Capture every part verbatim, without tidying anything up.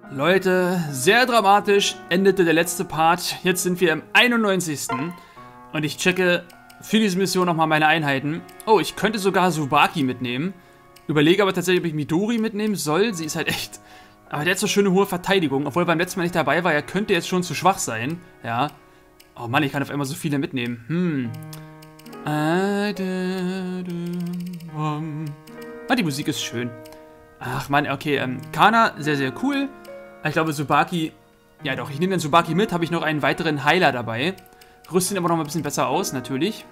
Leute, sehr dramatisch endete der letzte Part. Jetzt sind wir im einundneunzigsten Und ich checke für diese Mission nochmal meine Einheiten. Oh, ich könnte sogar Tsubaki mitnehmen. Überlege aber tatsächlich, ob ich Midori mitnehmen soll. Sie ist halt echt... Aber der hat so schöne hohe Verteidigung. Obwohl er beim letzten Mal nicht dabei war. Er könnte jetzt schon zu schwach sein. Ja. Oh Mann, ich kann auf einmal so viele mitnehmen. Hm. Ah, die Musik ist schön. Ach Mann, okay. Ähm, Kana, sehr, sehr cool. Ich glaube, Tsubaki... Ja doch, ich nehme den Tsubaki mit. Habe ich noch einen weiteren Heiler dabei. Rüste ihn aber noch mal ein bisschen besser aus, natürlich.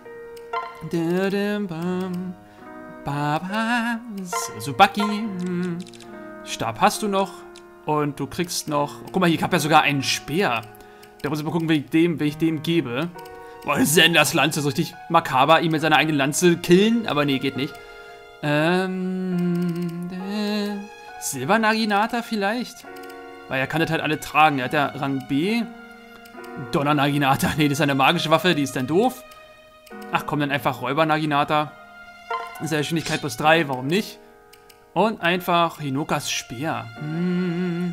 So, Tsubaki. Stab hast du noch. Und du kriegst noch... Guck mal, hier, ich habe ja sogar einen Speer. Da muss ich mal gucken, wenn ich dem, wenn ich dem gebe. Boah, Senders Lanze, so richtig makaber. Ihn mit seiner eigenen Lanze killen. Aber nee, geht nicht. Ähm... Silber Naginata vielleicht? Weil er kann das halt alle tragen. Er hat ja Rang B. Donner Naginata. Nee, das ist eine magische Waffe, die ist dann doof. Ach komm, dann einfach Räuber Naginata. Ist ja Geschwindigkeit plus drei, warum nicht? Und einfach Hinokas Speer. Hm.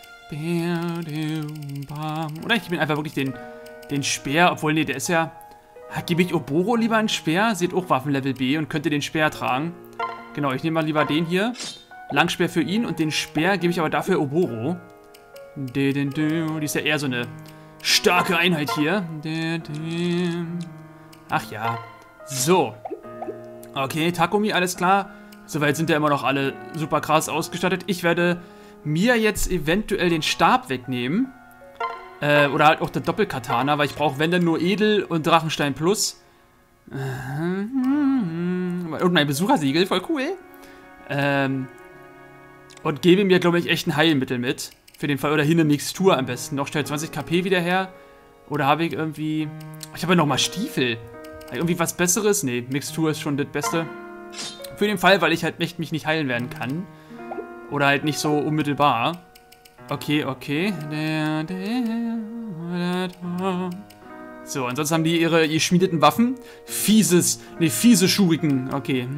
Oder ich gebe ihm einfach wirklich den, den Speer. Obwohl, nee, der ist ja... Gebe ich Oboro lieber einen Speer? Sie hat auch Waffenlevel B und könnte den Speer tragen. Genau, ich nehme mal lieber den hier. Langspeer für ihn und den Speer gebe ich aber dafür Oboro. Die ist ja eher so eine starke Einheit hier. Ach ja. So. Okay, Takumi, alles klar. Soweit sind ja immer noch alle super krass ausgestattet. Ich werde mir jetzt eventuell den Stab wegnehmen. Äh, oder halt auch der Doppelkatana, weil ich brauche, wenn dann nur Edel und Drachenstein Plus. Und mein Besuchersiegel, voll cool. Ähm... Und gebe mir, glaube ich, echt ein Heilmittel mit. Für den Fall. Oder hier eine Mixtur am besten. Noch stellt zwanzig KP wieder her. Oder habe ich irgendwie... Ich habe ja nochmal Stiefel. Habe ich irgendwie was Besseres? Nee, Mixtur ist schon das Beste. Für den Fall, weil ich halt echt mich nicht heilen werden kann. Oder halt nicht so unmittelbar. Okay, okay. So, ansonsten haben die ihre geschmiedeten Waffen. Fieses... Nee, fiese Schuriken. Okay.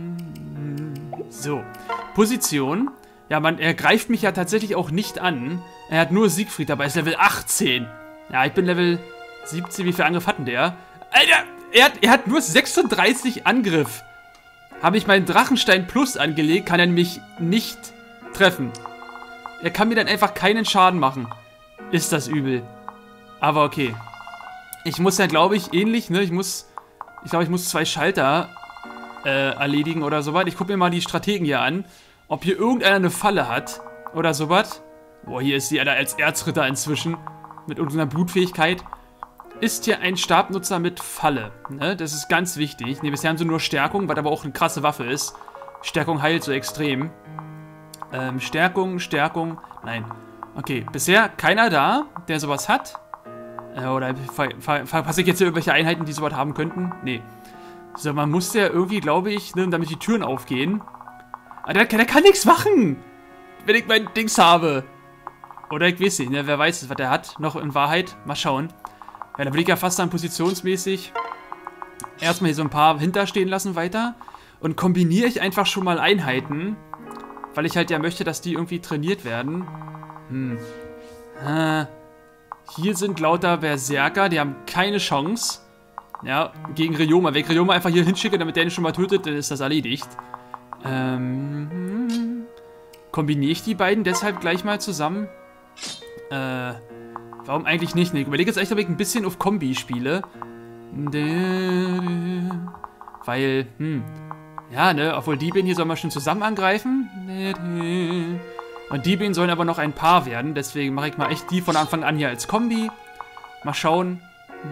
So. Position... Ja, man, er greift mich ja tatsächlich auch nicht an. Er hat nur Siegfried dabei, ist Level achtzehn. Ja, ich bin Level siebzehn. Wie viel Angriff hat denn der? Alter, er hat, er hat nur sechsunddreißig Angriff. Habe ich meinen Drachenstein Plus angelegt, kann er mich nicht treffen. Er kann mir dann einfach keinen Schaden machen. Ist das übel. Aber okay. Ich muss ja, glaube ich, ähnlich, ne? Ich muss, ich glaube, ich muss zwei Schalter äh, erledigen oder sowas. Ich gucke mir mal die Strategen hier an. Ob hier irgendeiner eine Falle hat oder sowas. Boah, hier ist sie Alter, als Erzritter inzwischen. Mit irgendeiner Blutfähigkeit. Ist hier ein Stabnutzer mit Falle. Ne? Das ist ganz wichtig. Ne, bisher haben sie nur Stärkung, was aber auch eine krasse Waffe ist. Stärkung heilt so extrem. Ähm, Stärkung, Stärkung. Nein. Okay, bisher keiner da, der sowas hat. Äh, oder verpasse ich jetzt hier irgendwelche Einheiten, die sowas haben könnten? Nee. So, man muss ja irgendwie, glaube ich, ne, damit die Türen aufgehen. Der, der kann nichts machen, wenn ich mein Dings habe. Oder ich weiß nicht, ne? Wer weiß, was der hat. Noch in Wahrheit. Mal schauen. Ja, da will ich ja fast dann positionsmäßig erstmal hier so ein paar hinterstehen lassen weiter. Und kombiniere ich einfach schon mal Einheiten. Weil ich halt ja möchte, dass die irgendwie trainiert werden. Hm. Äh, hier sind lauter Berserker, die haben keine Chance. Ja, gegen Ryoma. Wenn ich Ryoma einfach hier hinschicke, damit der ihn schon mal tötet, dann ist das erledigt. Ähm, kombiniere ich die beiden deshalb gleich mal zusammen? Äh, warum eigentlich nicht? Ne, ich überlege jetzt echt, ob ich ein bisschen auf Kombi spiele. Weil, hm, ja, ne, obwohl die beiden hier sollen wir schon zusammen angreifen. Und die beiden sollen aber noch ein Paar werden, deswegen mache ich mal echt die von Anfang an hier als Kombi. Mal schauen.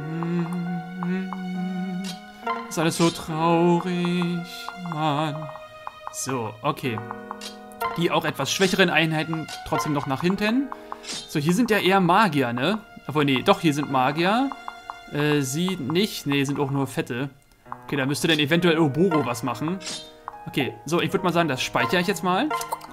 Ist alles so traurig, Mann. So, okay. Die auch etwas schwächeren Einheiten trotzdem noch nach hinten. So, hier sind ja eher Magier, ne? Obwohl, nee, doch, hier sind Magier. Äh, sie nicht. Nee, sind auch nur Fette. Okay, da müsste dann eventuell Oboro was machen. Okay, so, ich würde mal sagen, das speichere ich jetzt mal.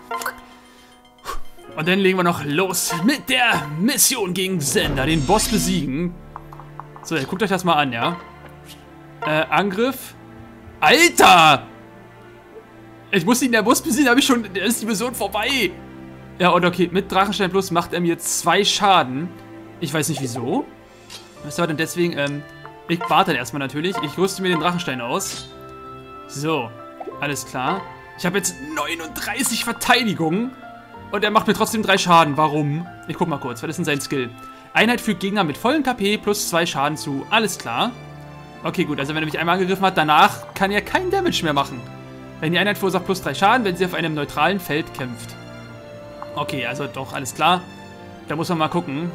Und dann legen wir noch los mit der Mission gegen Sender, den Boss besiegen. So, guckt euch das mal an, ja? Äh, Angriff. Alter! Ich muss ihn in der Bus besiegen, habe ich schon. Da ist die Mission vorbei. Ja, und okay, mit Drachenstein Plus macht er mir zwei Schaden. Ich weiß nicht wieso. Was war denn deswegen? Ähm, ich warte dann erstmal natürlich. Ich rüste mir den Drachenstein aus. So, alles klar. Ich habe jetzt neununddreißig Verteidigung. Und er macht mir trotzdem drei Schaden. Warum? Ich guck mal kurz. Was ist denn sein Skill? Einheit fügt Gegner mit vollem K P plus zwei Schaden zu. Alles klar. Okay, gut. Also wenn er mich einmal angegriffen hat, danach kann er keinen Damage mehr machen. Wenn die Einheit verursacht plus drei Schaden, wenn sie auf einem neutralen Feld kämpft. Okay, also doch, alles klar. Da muss man mal gucken.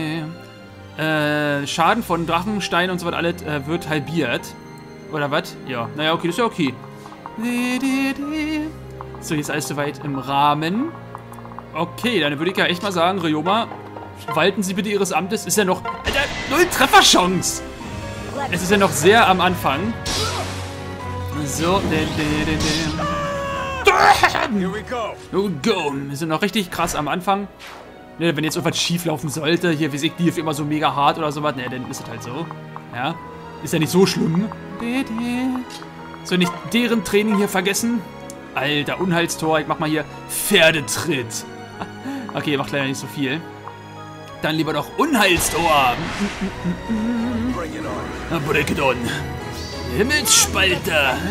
Äh, Schaden von Drachenstein und so was alles äh, wird halbiert. Oder was? Ja, naja, okay, das ist ja okay. So, hier ist alles soweit im Rahmen. Okay, dann würde ich ja echt mal sagen, Ryoma, walten Sie bitte Ihres Amtes. Ist ja noch... Alter, null Trefferchance! Es ist ja noch sehr am Anfang. So, Here we go. Oh, go. Wir sind noch richtig krass am Anfang. Ne, wenn jetzt irgendwas schief laufen sollte, hier, wie sich die immer so mega hart oder sowas, ne, dann ist es halt so. Ja, ist ja nicht so schlimm. So, nicht deren Training hier vergessen. Alter, Unheilstor, ich mach mal hier Pferdetritt. Okay, macht leider nicht so viel. Dann lieber noch Unheilstor. Break it on. Himmelsspalter.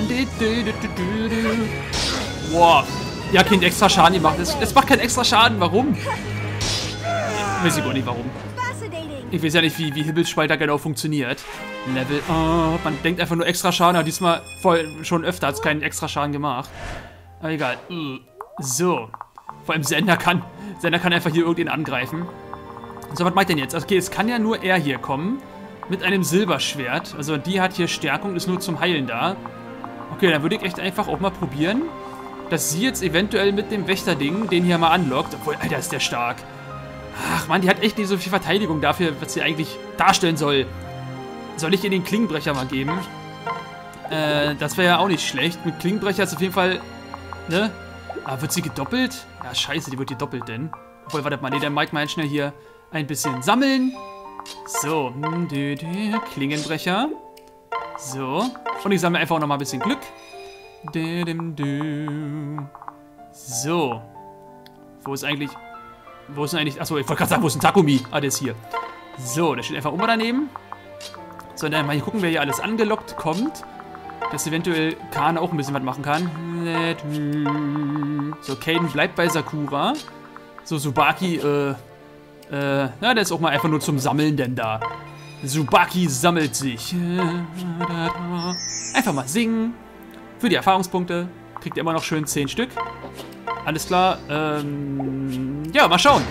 Wow. Ja, kein extra Schaden gemacht. Es, es macht keinen extra Schaden. Warum? Ich weiß ich auch nicht, warum. Ich weiß ja nicht, wie, wie Himmelsspalter genau funktioniert. Level up. Man denkt einfach nur extra Schaden, aber diesmal voll, schon öfter hat es keinen extra Schaden gemacht. Aber egal. So. Vor allem Sender kann, Sender kann einfach hier irgendwen angreifen. So, was meint denn jetzt? Okay, es kann ja nur er hier kommen. Mit einem Silberschwert. Also die hat hier Stärkung, ist nur zum Heilen da. Okay, dann würde ich echt einfach auch mal probieren, dass sie jetzt eventuell mit dem Wächterding den hier mal anlockt. Obwohl, Alter, ist der stark. Ach man, die hat echt nicht so viel Verteidigung dafür, was sie eigentlich darstellen soll. Soll ich ihr den Klingenbrecher mal geben? Äh, das wäre ja auch nicht schlecht. Mit Klingenbrecher ist auf jeden Fall, ne? Aber wird sie gedoppelt? Ja, scheiße, die wird gedoppelt denn. Obwohl, warte mal, nee, dann mag ich mal schnell hier ein bisschen sammeln. So, Klingenbrecher. So. Und ich sammle einfach auch noch mal ein bisschen Glück. So. Wo ist eigentlich... Wo ist denn eigentlich... Achso, ich wollte gerade sagen, wo ist ein Takumi? Ah, der ist hier. So, der steht einfach immer daneben. So, dann mal hier gucken, wer hier alles angelockt kommt. Dass eventuell Khan auch ein bisschen was machen kann. So, Kaden bleibt bei Sakura. So, Tsubaki, äh... Äh, ja, der ist auch mal einfach nur zum Sammeln denn da. Tsubaki sammelt sich. Einfach mal singen. Für die Erfahrungspunkte. Kriegt ihr immer noch schön zehn Stück. Alles klar. Ähm, ja, mal schauen.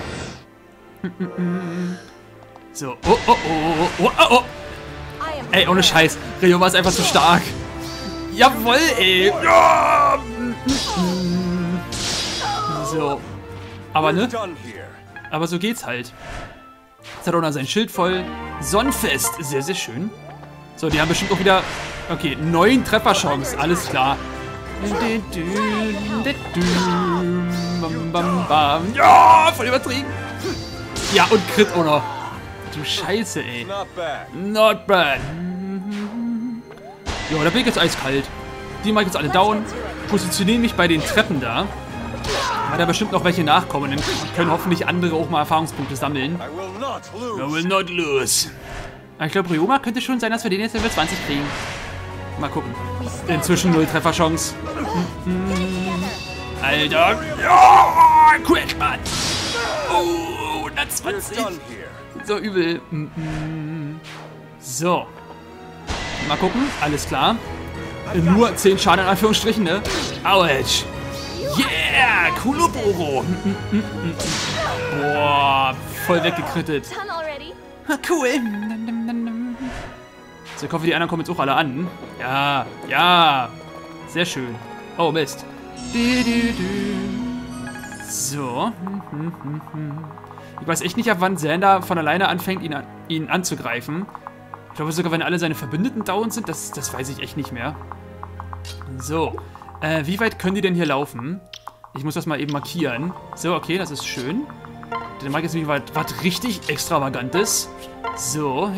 So. Oh, oh, oh, oh, oh, oh. Ey, ohne Scheiß. Ryoma ist einfach zu stark. Jawoll, ey. Ja. So. Aber ne? Aber so geht's halt. Jetzt hat er noch sein Schild voll. Sonnenfest. Sehr, sehr schön. So, die haben bestimmt auch wieder... Okay, neun Trefferchance. Alles klar. Ja, voll übertrieben. Ja, und Crit auch noch. Du Scheiße, ey. Not bad. Ja, da bin ich jetzt eiskalt. Die mache ich jetzt alle down. Positioniere mich bei den Treppen da. Weil da bestimmt noch welche nachkommen. Dann können hoffentlich andere auch mal Erfahrungspunkte sammeln. I will not lose. Aber ich glaube, Ryoma könnte schon sein, dass wir den jetzt Level zwanzig kriegen. Mal gucken. Inzwischen null Trefferchance. Alter. Ja, Crash, Mann. Oh, hundertzwanzig. So übel. So. Mal gucken. Alles klar. Nur zehn Schaden in Anführungsstrichen, ne? Ouch. Yeah! Kuloboro! Boah, voll weggekrittet. Cool. So, ich hoffe, die anderen kommen jetzt auch alle an. Ja, ja. Sehr schön. Oh, Mist. So. Ich weiß echt nicht, ab wann Xander von alleine anfängt, ihn, ihn anzugreifen. Ich glaube sogar, wenn alle seine Verbündeten down sind, das, das weiß ich echt nicht mehr. So. Äh, wie weit können die denn hier laufen? Ich muss das mal eben markieren. So, okay, das ist schön. Dann mag ich jetzt was, was richtig Extravagantes. So.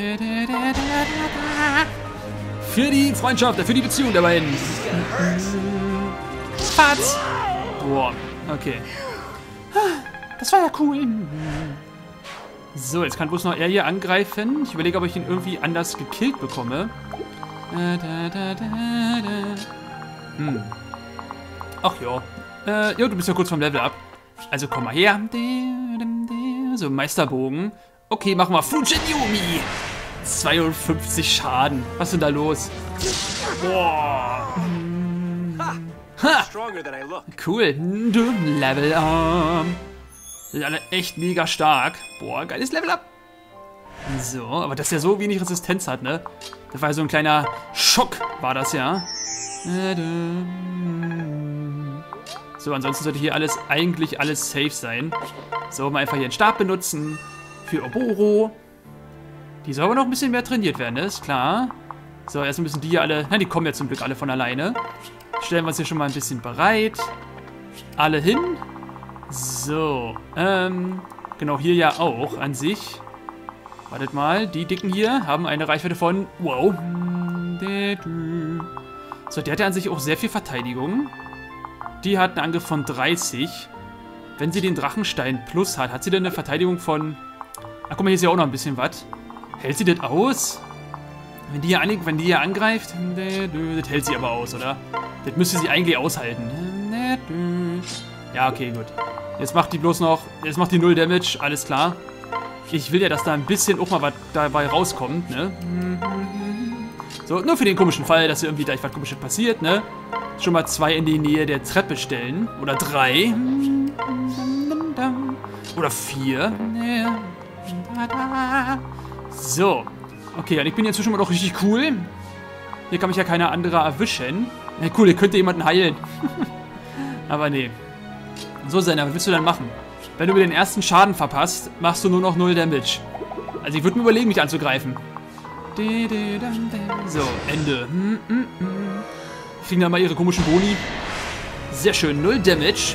Für die Freundschaft, für die Beziehung der beiden. Fatz. Boah, okay. Das war ja cool. So, jetzt kann bloß noch er hier angreifen. Ich überlege, ob ich ihn irgendwie anders gekillt bekomme. Da, da, da, da, da. Hm. Ach ja. Äh, jo, du bist ja kurz vom Level ab. Also komm mal her. So, Meisterbogen. Okay, machen wir Fujinyomi. zweiundfünfzig Schaden. Was ist denn da los? Boah. Ha. Cool. Du Level up. Sind alle echt mega stark. Boah, geiles Level up. So, aber dass er so wenig Resistenz hat, ne? Das war ja so ein kleiner Schock, war das ja. So, ansonsten sollte hier alles, eigentlich alles safe sein. So, mal einfach hier den Stab benutzen. Für Oboro. Die soll aber noch ein bisschen mehr trainiert werden, ne? Ist klar. So, erst müssen die hier alle... Na, die kommen ja zum Glück alle von alleine. Stellen wir uns hier schon mal ein bisschen bereit. Alle hin. So, ähm... genau, hier ja auch an sich. Wartet mal, die Dicken hier haben eine Reichweite von... Wow. So, der hat ja an sich auch sehr viel Verteidigung. Die hat einen Angriff von dreißig. Wenn sie den Drachenstein Plus hat, hat sie dann eine Verteidigung von... Ach, guck mal, hier ist ja auch noch ein bisschen was. Hält sie das aus? Wenn die hier, an, wenn die hier angreift, das hält sie aber aus, oder? Das müsste sie eigentlich aushalten. Ja, okay, gut. Jetzt macht die bloß noch... Jetzt macht die null Damage, alles klar. Ich will ja, dass da ein bisschen auch mal was dabei rauskommt, ne? So, nur für den komischen Fall, dass hier irgendwie gleich was Komisches passiert, ne? Schon mal zwei in die Nähe der Treppe stellen. Oder drei. Oder vier. So. Okay, und ich bin jetzt schon mal doch richtig cool. Hier kann mich ja keiner anderer erwischen. Ja, cool, hier könnte jemanden heilen. Aber nee. So, Senna, was willst du dann machen? Wenn du mir den ersten Schaden verpasst, machst du nur noch null Damage. Also ich würde mir überlegen, mich anzugreifen. So, Ende. Kriegen dann mal ihre komischen Boni. Sehr schön, null Damage.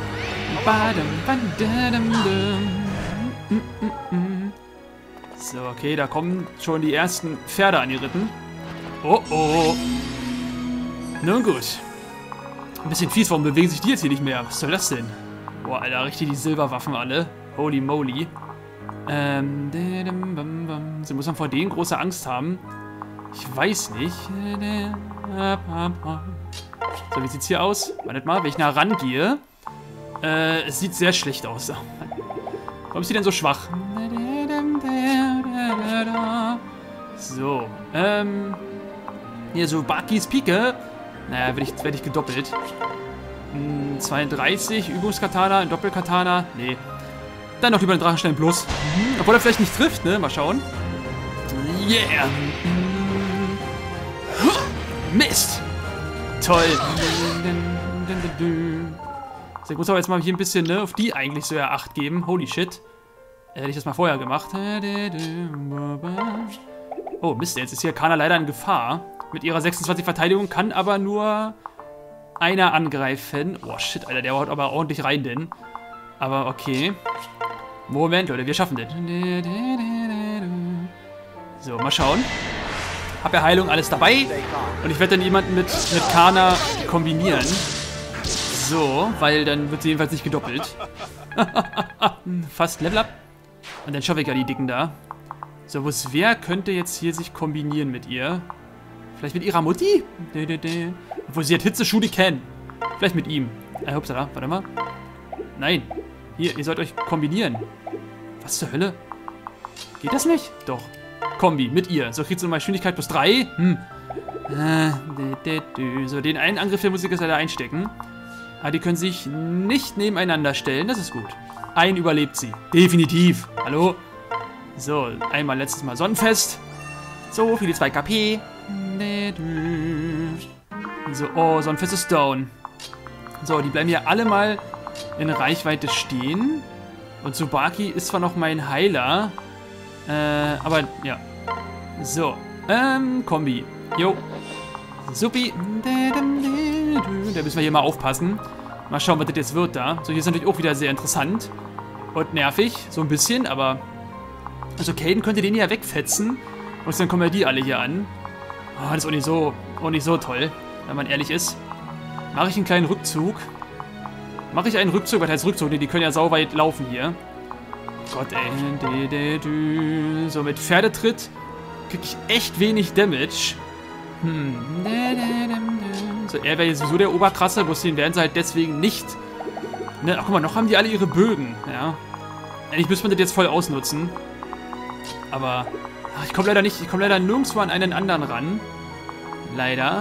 So, okay, da kommen schon die ersten Pferde angeritten. Oh, oh. Nun gut. Ein bisschen fies, warum bewegen sich die jetzt hier nicht mehr? Was soll das denn? Boah, Alter, richtig die Silberwaffen alle. Holy moly. Ähm, so muss man vor denen große Angst haben. Ich weiß nicht. So, wie sieht's hier aus? Wartet mal, wenn ich nah rangehe. Äh, es sieht sehr schlecht aus. Warum ist die denn so schwach? So, ähm. Hier so Bakis Pike. Naja, werde ich, werd ich gedoppelt. Hm, zweiunddreißig, Übungskatana, ein Doppelkatana. Nee. Dann noch lieber den Drachenstein Plus. Mhm. Obwohl er vielleicht nicht trifft, ne? Mal schauen. Yeah! Mist! Toll! So, ich muss aber jetzt mal hier ein bisschen, ne, auf die eigentlich so ja Acht geben. Holy shit. Äh, hätte ich das mal vorher gemacht. Oh, Mist, jetzt ist hier Kana leider in Gefahr. Mit ihrer sechsundzwanzig Verteidigung kann aber nur einer angreifen. Oh, shit, Alter, der haut aber ordentlich rein, denn. Aber okay. Moment, Leute, wir schaffen das. So, mal schauen. Hab ja Heilung, alles dabei. Und ich werde dann jemanden mit, mit Kana kombinieren. So, weil dann wird sie jedenfalls nicht gedoppelt. Fast Level up. Und dann schaffe ich ja die Dicken da. So, wo es wer könnte jetzt hier sich kombinieren mit ihr? Vielleicht mit ihrer Mutti? Obwohl sie hat Hitzeschuhe kennen. Vielleicht mit ihm. Äh, hupsala, warte mal. Nein. Hier, ihr sollt euch kombinieren. Was zur Hölle? Geht das nicht? Doch. Kombi, mit ihr. So, kriegst du nochmal Geschwindigkeit plus drei. Hm. So, den einen Angriff der Musik ist leider einstecken. Aber die können sich nicht nebeneinander stellen. Das ist gut. Ein überlebt sie. Definitiv. Hallo? So, einmal letztes Mal Sonnenfest. So, für die zwei K P. So, oh, Sonnenfest ist down. So, die bleiben hier alle mal in Reichweite stehen. Und Tsubaki ist zwar noch mein Heiler. Äh, aber, ja. So, ähm, Kombi. Jo. Supi. Da müssen wir hier mal aufpassen. Mal schauen, was das jetzt wird da. So, hier ist natürlich auch wieder sehr interessant. Und nervig, so ein bisschen, aber... Also, Caden könnte den hier wegfetzen. Und dann kommen ja die alle hier an. Oh, das ist auch nicht so, auch nicht so toll, wenn man ehrlich ist. Mache ich einen kleinen Rückzug. Mache ich einen Rückzug? Was heißt Rückzug? Nee, die können ja sauweit laufen hier. Gott, ey. So, mit Pferdetritt kriege ich echt wenig Damage. Hm. So, er wäre sowieso der Oberkrasse, bloß den werden sie halt deswegen nicht. Ne, ach, guck mal, noch haben die alle ihre Bögen. Ja. Eigentlich müsste man das jetzt voll ausnutzen. Aber ach, ich komme leider nicht, ich komme leider nirgendwo an einen anderen ran. Leider.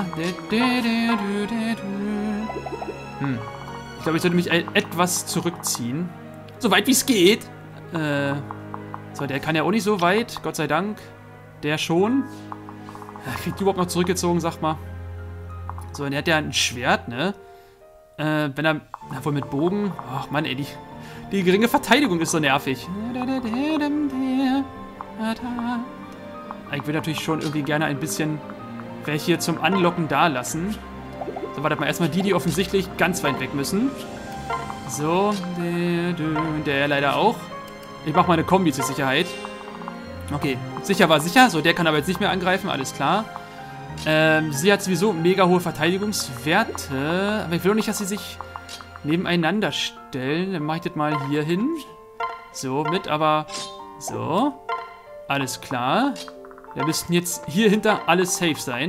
Hm. Ich glaube, ich sollte mich etwas zurückziehen. So weit wie es geht. Äh. So, der kann ja auch nicht so weit, Gott sei Dank. Der schon. Kriegt die überhaupt noch zurückgezogen, sag mal. So, und der hat ja ein Schwert, ne? Äh, wenn er... Na, wohl mit Bogen. Ach, Mann, ey, die, die geringe Verteidigung ist so nervig. Ich will natürlich schon irgendwie gerne ein bisschen welche hier zum Anlocken da lassen. So, wartet mal, erstmal die, die offensichtlich ganz weit weg müssen. So, der, der leider auch. Ich mach mal eine Kombi zur Sicherheit. Okay, sicher war sicher. So, der kann aber jetzt nicht mehr angreifen, alles klar. Ähm, sie hat sowieso mega hohe Verteidigungswerte. Aber ich will auch nicht, dass sie sich nebeneinander stellen. Dann mache ich das mal hier hin. So, mit, aber... So. Alles klar. Wir müssten jetzt hier hinter alles safe sein.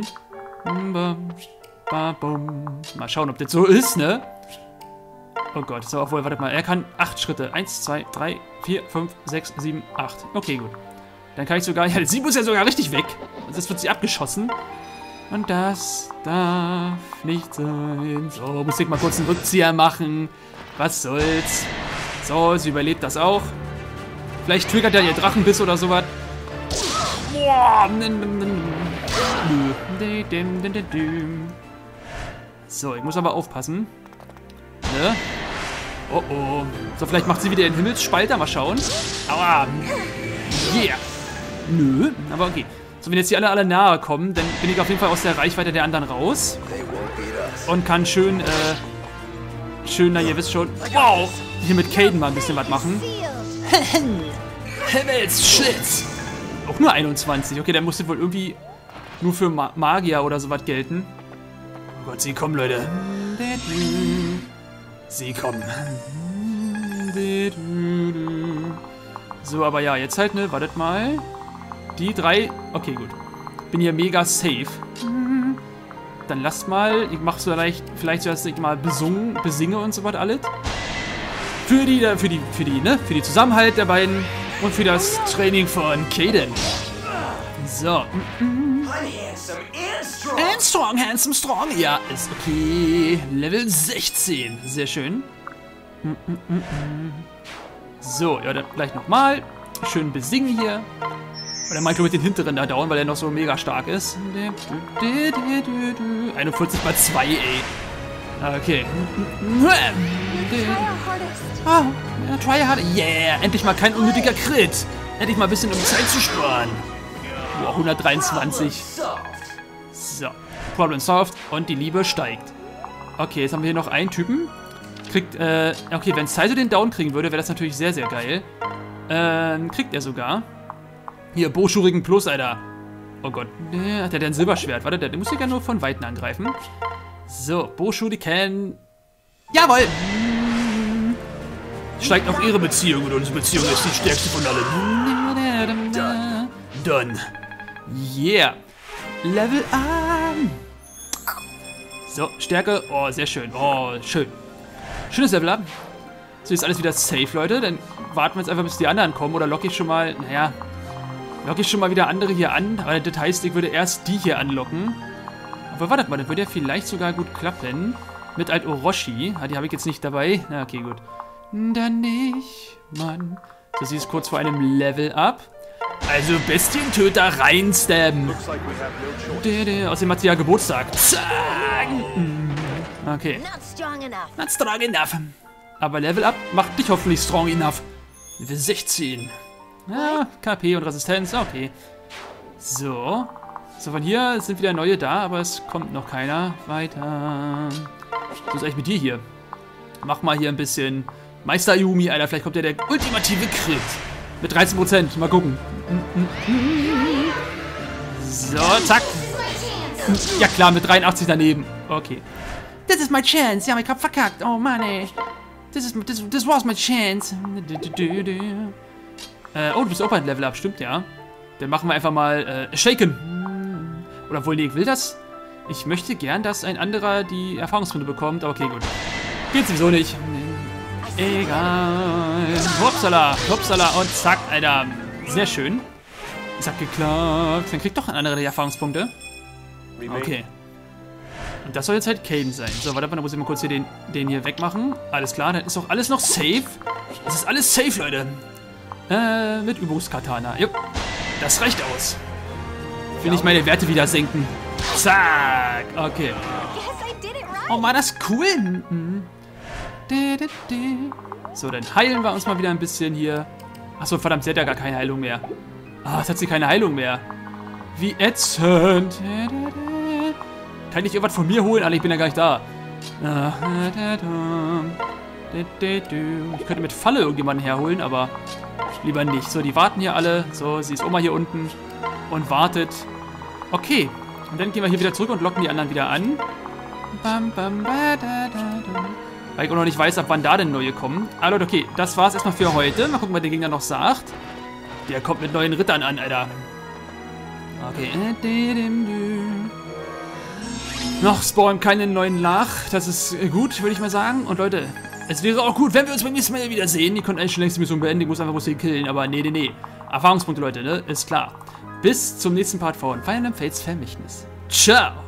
Mal schauen, ob das so ist, ne? Oh Gott, so, obwohl, warte mal. Er kann acht Schritte. Eins, zwei, drei, vier, fünf, sechs, sieben, acht. Okay, gut. Dann kann ich sogar... Ja, sie muss ja sogar richtig weg. Sonst wird sie abgeschossen. Und das darf nicht sein. So, muss ich mal kurz einen Rückzieher machen. Was soll's. So, sie überlebt das auch. Vielleicht triggert ja ihr Drachenbiss oder sowas. So, ich muss aber aufpassen. Ne? Oh oh. So, vielleicht macht sie wieder den Himmelsspalter. Mal schauen. Aua. Yeah. Nö, aber okay. So, wenn jetzt die alle alle nahe kommen, dann bin ich auf jeden Fall aus der Reichweite der anderen raus. Und kann schön, äh, schön, na ihr wisst schon, wow, hier mit Caden mal ein bisschen was machen. Himmelsschlitz! Auch nur einundzwanzig. Okay, der musste wohl irgendwie nur für Ma Magier oder sowas gelten. Oh Gott, sie kommen, Leute. Sie kommen. So, aber ja, jetzt halt, ne, wartet mal. Die drei, okay, gut. Bin hier mega safe. Dann lasst mal, ich mach so leicht, vielleicht so, dass ich mal besungen, besinge und so was alles. Für die, für die, für die, ne, für die Zusammenhalt der beiden und für das Training von Caden. So. And strong, handsome, strong. Ja, ist okay. Level sechzehn. Sehr schön. So, ja, dann gleich nochmal. Schön besingen hier. Oder mal mit den hinteren da dauern, weil er noch so mega stark ist. einundvierzig mal zwei, ey. Okay. Ah, ja, try harder. Yeah, endlich mal kein unnötiger Crit. Endlich mal ein bisschen, um Zeit zu sparen. Boah, hundertdreiundzwanzig. So, Problem solved und die Liebe steigt. Okay, jetzt haben wir hier noch einen Typen. Kriegt, äh, okay, wenn Saito den Down kriegen würde, wäre das natürlich sehr, sehr geil. Ähm, kriegt er sogar. Hier, Boschurigen Plus, Alter. Oh Gott. Der hat ja ein Silberschwert. Warte, der muss sich ja nur von Weitem angreifen. So, Boschuriken. Jawohl! Steigt auch ihre Beziehung und unsere Beziehung ist die stärkste von allen. Done. Done. Yeah. Level an. So, Stärke. Oh, sehr schön. Oh, schön. Schönes Level up. So, ist alles wieder safe, Leute. Dann warten wir jetzt einfach, bis die anderen kommen. Oder locke ich schon mal, naja, locke ich schon mal wieder andere hier an. Aber das heißt, ich würde erst die hier anlocken. Aber wartet mal, das würde ja vielleicht sogar gut klappen. Mit Alt Orochi. Ah, die habe ich jetzt nicht dabei. Na, okay, gut. Dann nicht, Mann. So, sie ist kurz vor einem Level up. Also Bestientöter reinstabben. Außerdem hat sie ja Geburtstag. Zack. Okay. Not strong enough. Aber Level up macht dich hoffentlich strong enough. Level sechzehn. Ja, K P und Resistenz, okay. So. So, von hier sind wieder neue da, aber es kommt noch keiner weiter. So ist eigentlich mit dir hier. Mach mal hier ein bisschen Meister Ayumi, Alter. Vielleicht kommt ja der ultimative Crit. Mit dreizehn Prozent. Mal gucken. So, zack. Ja klar, mit dreiundachtzig daneben. Okay. This is my chance. Ja, ich hab verkackt. Oh Mann, ey. This, is, this, this was my chance. Äh, oh, du bist auch bei Level Up, stimmt, ja. Dann machen wir einfach mal äh, Shaken. Oder wohl, nee, ich will das. Ich möchte gern, dass ein anderer die Erfahrungspunkte bekommt, aber okay, gut. Geht sowieso nicht. Egal. Hopsala, hopsala und zack, Alter. Sehr schön. Das hat geklappt. Dann kriegt doch ein anderer die Erfahrungspunkte. Okay. Und das soll jetzt halt Caden sein. So, warte mal, da muss ich mal kurz hier den, den hier wegmachen. Alles klar, dann ist doch alles noch safe. Das ist alles safe, Leute. Äh, mit Übungskatana. Jupp. Das reicht aus. Will ich meine Werte wieder senken. Zack. Okay. Oh Mann, das ist cool. Mhm. So, dann heilen wir uns mal wieder ein bisschen hier. Achso, verdammt, sie hat ja gar keine Heilung mehr. Ah, jetzt hat sie keine Heilung mehr. Wie ätzend. Kann ich irgendwas von mir holen? Alter, ich bin ja gar nicht da. Ich könnte mit Falle irgendjemanden herholen, aber lieber nicht. So, die warten hier alle. So, sie ist Oma hier unten und wartet. Okay. Und dann gehen wir hier wieder zurück und locken die anderen wieder an. Bam, bam, ba, da, da, da. Weil ich auch noch nicht weiß, ab wann da denn neue kommen. Ah, Leute, okay. Das war's erstmal für heute. Mal gucken, was der Gegner noch sagt. Der kommt mit neuen Rittern an, Alter. Okay. Noch spawnen keine neuen nach. Das ist gut, würde ich mal sagen. Und Leute, es wäre auch gut, wenn wir uns beim nächsten Mal wiedersehen. Ihr könnt eigentlich schon längst die Mission beenden. Ich muss einfach bloß den killen. Aber nee, nee, nee. Erfahrungspunkte, Leute, ne? Ist klar. Bis zum nächsten Part von Fire Emblem Fates Vermächtnis. Ciao!